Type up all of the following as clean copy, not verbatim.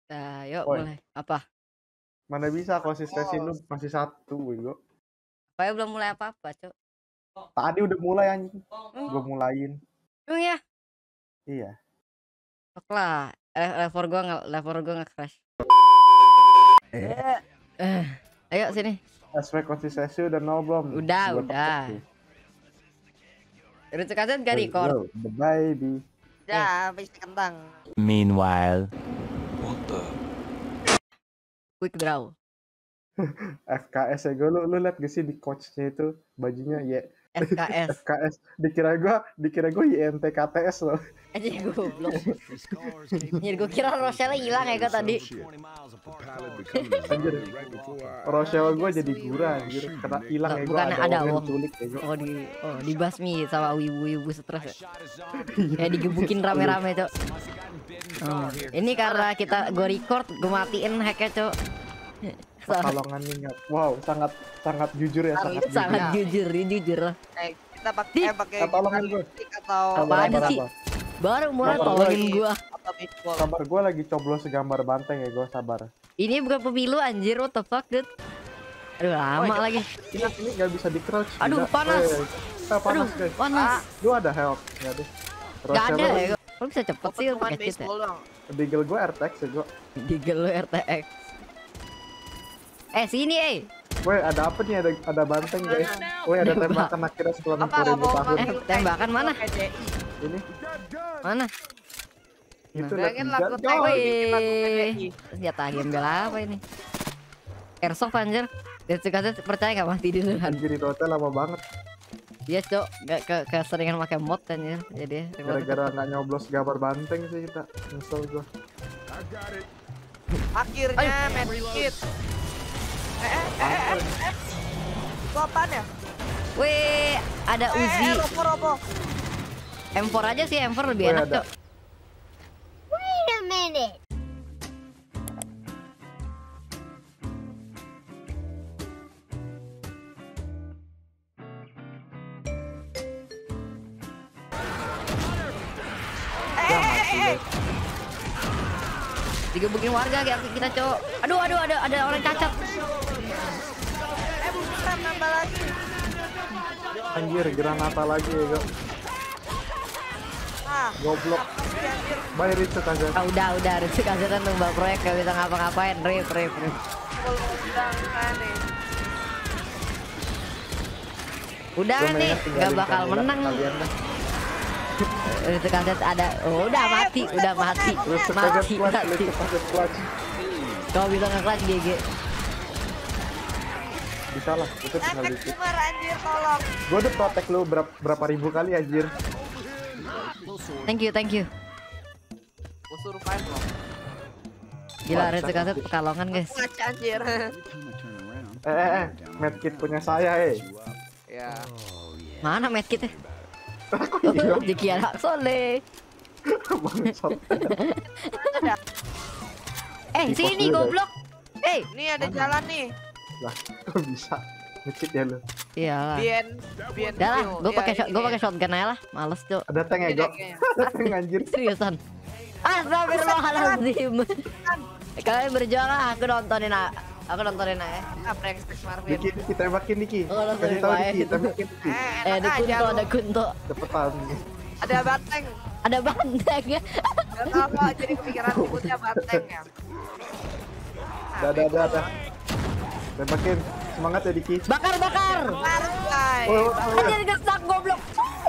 Nah, yuk Woi, mulai. Apa? mana bisa konsistensi lu Oh, masih satu bego. Saya belum mulai apa-apa, Cok. Tadi udah mulai anjing. Hmm, Gua mulain. emang ya? Iya. Sok lah. Level gua nggak crash. Eh, Eh, ayo sini. aspek konsistensi udah nol belum? Udah, Gua udah. tepuk tuh. Rute kaset gak Hey, record. yo, the baby. ya, habis kentang. Meanwhile, Quick draw. FKS ya gua lu liat gak sih di coachnya itu bajunya ya SKS. FKS dikira gua YNTKTS loh. Aja goblok. Anjir, gua kira Rochelle hilang ya gua tadi. Anjir. Rochelle gua jadi gurah anjir. Kena hilang ya gua Bukannya ada orang wong. culik ya gua. Dibasmi sama wibu-wibu stres ya. Kayak digebukin rame-rame, Cok. Ini karena gue record, gue matiin hacknya, Cok. Pekalongan ingat. Wow, sangat jujur ya, Sangat jujur. Kita pakai Tolongin gue. atau Apaan sih? Baru mulai tolongin gua. atau baseball. Sabar, gue lagi coblos segambar banteng ya, gue sabar. Ini bukan pemilu anjir, what the fuck, dude. Aduh, lama lagi. Ini gak bisa di crouch. Aduh, gila. panas. Panas guys. Panas. Lu ada health nggak deh? Gak ada ya. Lu bisa cepet sih Cuman pakai cheat ya. baseball doang. Deagle gue RTX ya gue. Digel lu RTX. Sini, Weh, ada apa nih? Ada banteng guys. Weh, ada tembakan akhirnya setelah 60.000 tahun. Tembakan mana? Ini Mana? itu Bayangin lihat lagu tiga. PDI. Senjata gembel apa ini? Airsoft anjir. Dia percaya gak mati dulu kan? Anjir itu hotel lama banget. Iya, Cok. Gak keseringan pakai mod anjir. Jadi Gara-gara nggak nyoblos gambar banteng sih kita. Nyesel gue. Akhirnya medkit. Itu apaan ya? Wih, ada Uzi. Robo. M4 aja sih, M4 lebih Wih, enak, ada. Cok. Wait a minute. Digebukin warga kayak kita, Cok. Aduh, ada orang cacat. Bukan nambah lagi. Anjir, granata lagi ya gue. Goblok. Bye Ritsu kagak. Udah, Rizky kasetan tuh mbak proyek gak bisa ngapa-ngapain, rip. Udah Gua nih, mainnya gak tinggalin bakal Kamila menang. sekalian dah. Rizky kaset ada, udah mati. Ritsu kagak clutch, Ritsu kagak clutch. Kau bisa nge-clutch GG. Bisa lah, itu tinggal dikit. Gamer anjir tolong. Gue udah protek lu berapa ribu kali anjir. Thank you. Gua survive loh. Gila, Rizky kaset pekalongan guys. Ngaca anjir. Medkit punya saya Ya. Mana medkitnya? Iya. Jeki anak soleh. Bangsat. Sini dulu, goblok. Ini ada jalan nih. Lah, kok bisa? Medkit ya lu. Iyalah. Bien. Udah lah, gue Iya, pakai shotgun aja lah, males, Cok. Ada tank ya, Ini Go? kayaknya. Ada tank anjir. Seriusan. Astagfirullahaladzim. Kalian berjuang lah, aku nontonin aja. Brengsek Marvin. Niki tembakin Niki. Oh, langsung Kasih tahu main. Niki, tembakin Niki. Enak aja lu. Ada kunto. Cepetan. Ada banteng. Ada banteng ya. Gak tau kok jadi kepikiran ributnya banteng ya. Ada. Tembakin. Semangat ya Niki. Bakar. Parfai. Anjir gesak goblok.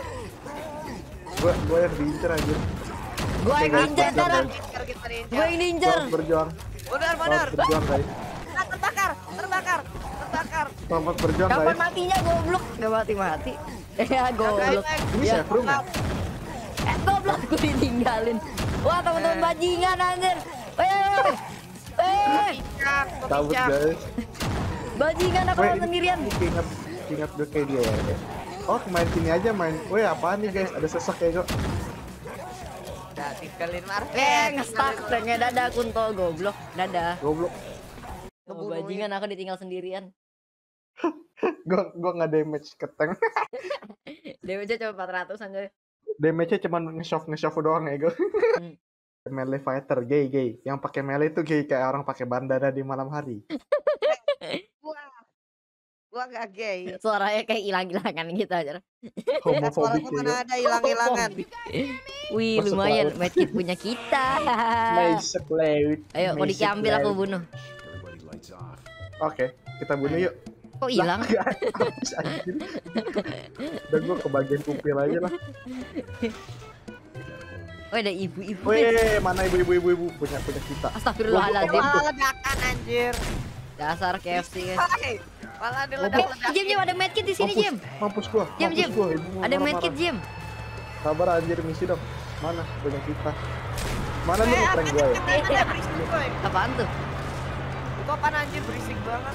Gua yang diincer anjir. Gua yang ninja sekarang. Kita ninja. Gue yang ninja. Selamat berjuang. Bener. Selamat berjuang guys. Terbakar. Selamat berjuang Kapan guys. matinya goblok? Gak mati. Ya goblok. Ini Ya. chef room ya? Goblok gue ditinggalin. Wah, teman-teman bajingan anjir. Kabut guys. Bajingan aku Weh, sendirian. Niki ingat gue kayak dia ya. Oh, main sini aja main. Weh, apaan nih guys? Ada sesak ya, Go? Udah tinggalin Marvin. Ngestak pengen dadah kunto goblok. Dadah. Goblok. Oh, bajingan aku ditinggal sendirian. Gua nggak damage ke tank. Damage cuma 400 aja. Damage-nya cuma nge-shove doang ya, Go. Melee fighter, gay. Yang pakai melee itu gay kayak orang pakai bandana di malam hari. Gua gak gay. Suaranya kayak hilang-hilangan gitu aja. Suara Homofobik gua ya. mana ada hilang-hilangan. Wih, Masuk lumayan laut. medkit punya kita. Masuk laut. Ayo, mau Masuk diambil aku laut. bunuh. Oke, kita bunuh yuk. Kok hilang? Habis anjir. Udah gua kebagian kupil aja lah. Oh, ada ibu-ibu. guys. Weh, mana ibu punya kita. Astagfirullahaladzim. Malah ledakan anjir. Dasar KFC guys. Hai. Malah diledak-ledak. Jim, ada medkit di sini, Jim. Mampus gua. Jim, mampus Jim. gua, ibu gua Ada marah-marah. medkit, Jim. Sabar anjir, misi dong. Mana punya kita? Mana lu prank gua ya? Ada berisik boy. Apaan tuh? Itu apaan anjir berisik banget.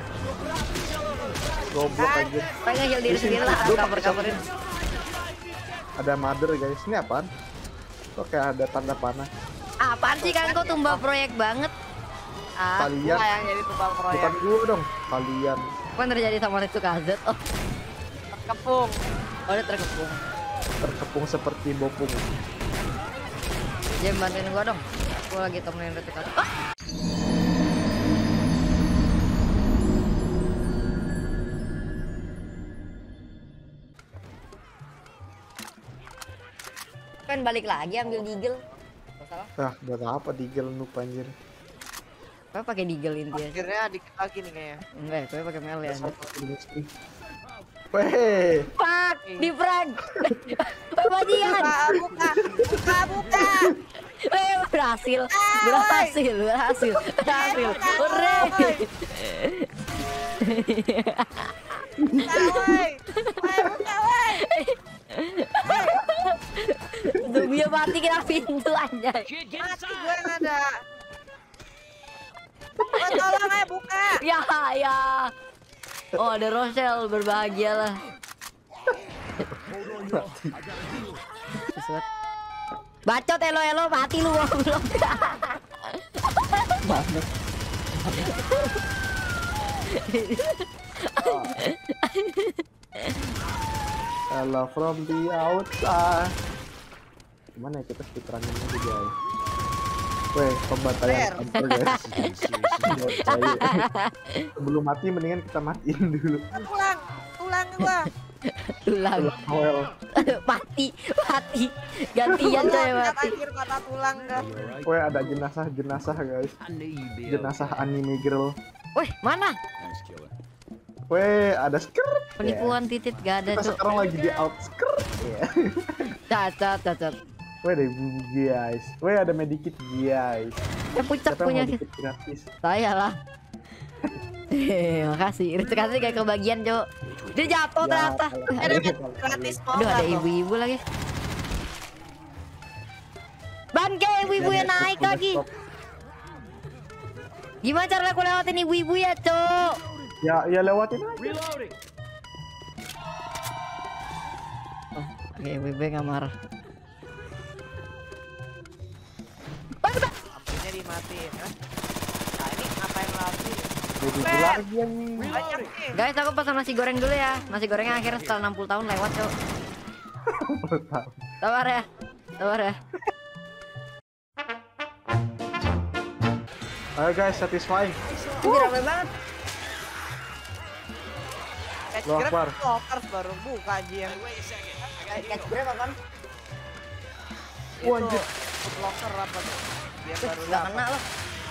Goblok anjir. Pengen heal diri sendiri lah, Lu cover-coverin. Ada mother guys. Ini apaan? Kok kayak ada tanda panah? Apaan sih kan kau tumbal proyek banget? Ah, Kalian, Gua yang jadi tumbal proyek. bukan gua dong. Kalian. apa yang terjadi sama itu KZ? Oh, Kepung. udah terkepung. Terkepung seperti bopung. Jim, bantuin gua dong. Gua lagi temenin Rete KZ. Ah! Kan balik lagi ambil deagle. Gak salah. Ah, buat apa digel noob anjir? Gue pakai deagle intinya. Akhirnya dikit lagi nih kayaknya. Enggak, gue pakai melee aja. Weh, Fuck, di prank. Bajingan. Buka. Berhasil. Berhasil. Hore. Buka woi. Zombie mati kena pintu aja. Mati gue yang ada. Gua tolong buka. Ya. Oh, ada Rochelle, berbahagialah. Sesuatu. Bacot elo mati lu goblok. hello from the outside. Gimana ya kita speedrunin aja guys? Weh, pembantaian hampir guys. Sebelum mati mendingan kita matiin dulu. Tulang gua. Tulang. Well, Mati. Gantian coy mati. Anjir kata tulang dah. weh ada jenazah guys. Jenazah anime girl. Wih, mana? Weh, ada skirt. Penipuan titit gak ada, Kita Cuk. sekarang lagi di outskirt. Ya. Cacat. Weh, ada ibu guys. Weh, ada medikit guys. Puncak Siapa punya yang mau medikit gratis? saya lah. Makasih. Itu kasih kayak kebagian, Cuk. Dia jatuh ternyata. Ada gratis mau. Aduh, ada ibu-ibu lagi. Bangke, ibu-ibu yang naik lagi. Gimana cara aku lewatin ibu-ibu ya, Cuk? Ya lewatin aja. Oke, ibu-ibu nggak marah. Lampunya dimatiin. Nah ini ngapain lagi? Jadi lagi yang Banyak nih. Guys, aku pesan nasi goreng dulu ya. Nasi gorengnya akhirnya setelah 60 tahun lewat, Cuk. Sabar ya. Ayo guys, satisfying. Ini rame banget. Catch Allahu grab Akbar. lockers baru buka aja yang Catch grab apaan? Wah, anjir. Food locker apa tuh? Biar baru Gak kena loh.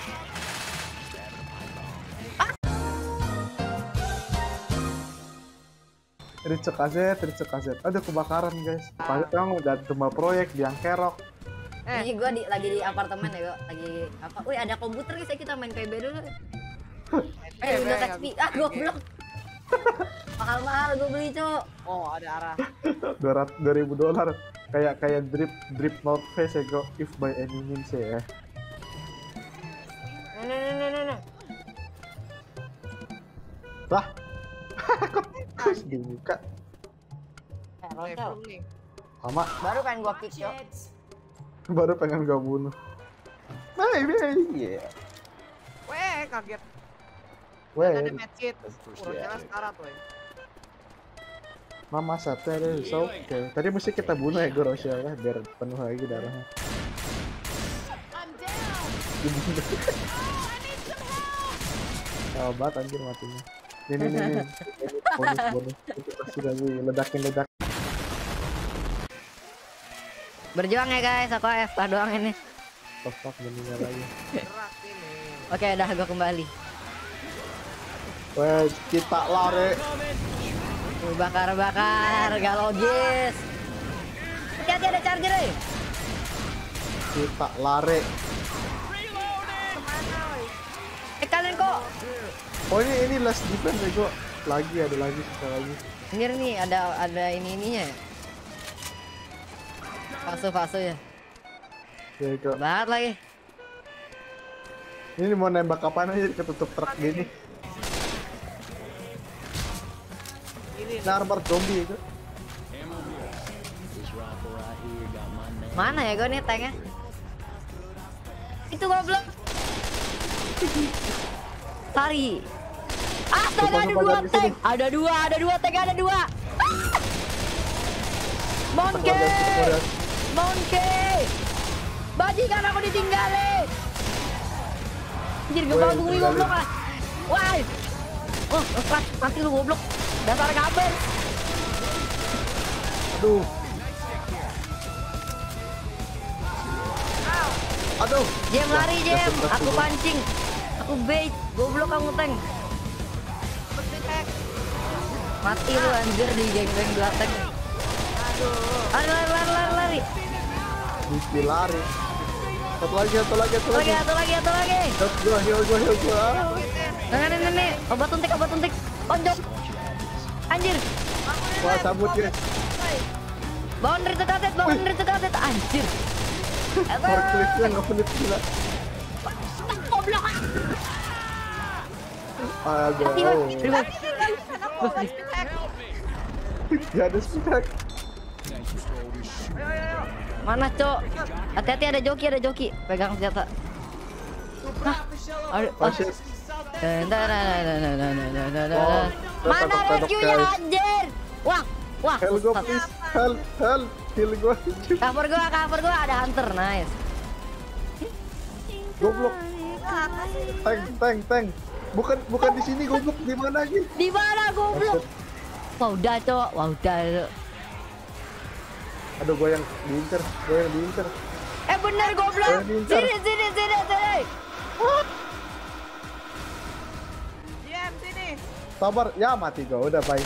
Ricek kaset. Ada kebakaran guys. Kaset emang udah tumbal proyek yang kerok. Ini gue lagi di apartemen ya, gue lagi apa? Wih, ada komputer guys, kita main PB dulu. Windows XP. Ah, goblok. Mahal-mahal gue beli, Cuk. Oh ada arah. $200,000 kayak drip North Face ya go if by any means ya. Nah. Lah. Terus dibuka Rochelle. Nih. sama Baru pengen gua kick, Cuk. baru pengen gak bunuh. Maybe yeah. Weh kaget. Weh, Ada matchit. Urusnya sekarat weh. mama sate so oke. Tadi mesti kita bunuh ya gue Rochelle ya biar penuh lagi darahnya. dibunuh. Oh, bat anjir matinya. Nih. Bonus. Itu pasti lagi ledak. Berjuang ya guys, aku AFK doang ini. Fuck meninggal lagi. Gerak ini. Oke, udah gua kembali. Weh, kita lari. Bakar, gak logis. Hati-hati ada charger, eh. Kita lari. Kalian kok. Oh ini last defense bego. Ada lagi. Anjir nih, ada ininya. Fase ya. Bego. Banget lagi. Ini mau nembak kapan aja ketutup truk gini. Nah, armor zombie itu. Mana ya gue nih tanknya? Itu goblok. Lari. Astaga, ada dua tank. Ada dua tank, ada dua. Monkey. Bajingan aku ditinggalin. Anjir, gue bangun gue goblok lah. Wah. Oh, mati lu goblok. Dasar kabel. Aduh. Jem lari, Jem. Aku pancing. Aku bait. Goblok kamu tank. Mati lu anjir di geng-geng belakang. Aduh. Lari. Mesti lari. Satu lagi. Heal gua. Nih. Obat untik. Onjok. Anjir. Wah, cabut guys. Boundary terkatet. Anjir. Forkliftnya ngepelit gila. Goblok. Gak ada speed. Mana, Cok? Hati-hati ada joki. Pegang senjata. Mana rescue-nya anjir? Wah. Help gua please. Help. Heal gua. Cover gua ada hunter. Nice. Goblok. Tank. Bukan di sini goblok. Di mana lagi? Di mana goblok? Wah, udah, Cok. Aduh, gua yang diincer. Bener goblok. Sini. Diam sini. Sabar. Ya mati gua. Udah baik.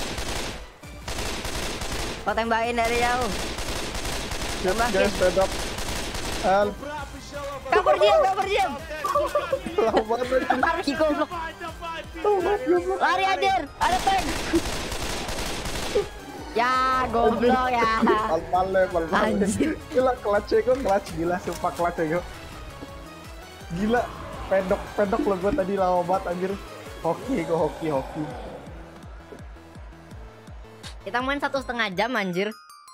Kau tembakin dari jauh. Guys, pedok. Help. Cover jam. Lama banget. Lari goblok. Lari anjir. Ada tank. Ya, goblok ya. Pal-pal. Anjir. Gila, clutch gila, sumpah clutch gue. Gila, pedok lo gue tadi lama banget anjir. Hoki. Kita main 1,5 jam anjir.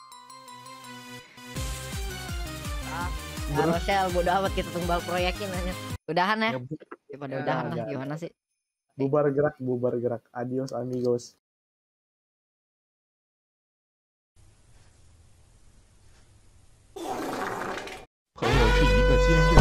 Rochelle, bodo amat kita tumbal proyekin aja. Udahan ya. Daripada udahan lah, gimana sih? Bubar gerak. Adios amigos. 朋友是一个坚韧